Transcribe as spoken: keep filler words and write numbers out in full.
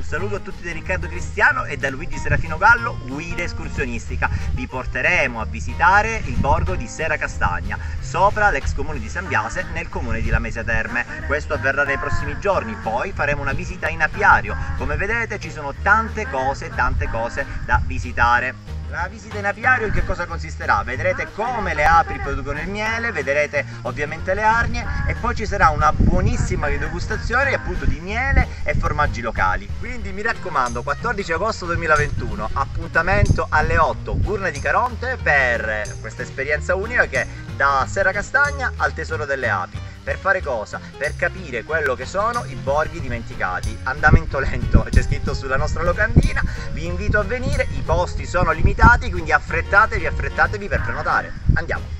saluto a tutti da Riccardo Cristiano e da Luigi Serafino Gallo, guida escursionistica. Vi porteremo a visitare il borgo di Serracastagna, sopra l'ex comune di San Biase, nel comune di Lamezia Terme. Questo avverrà nei prossimi giorni, poi faremo una visita in apiario. Come vedete ci sono tante cose, tante cose da visitare. La visita in apiario in che cosa consisterà? Vedrete come le api producono il miele, vedrete ovviamente le arnie e poi ci sarà una buonissima degustazione appunto di miele e formaggi locali. Quindi mi raccomando, quattordici agosto duemilaventuno, appuntamento alle otto, Burne di Caronte, per questa esperienza unica che è da Serracastagna al Tesoro delle Api. Per fare cosa? Per capire quello che sono i borghi dimenticati. Andamento lento, c'è scritto sulla nostra locandina. Vi invito a venire, i posti sono limitati, quindi affrettatevi, affrettatevi per prenotare. Andiamo!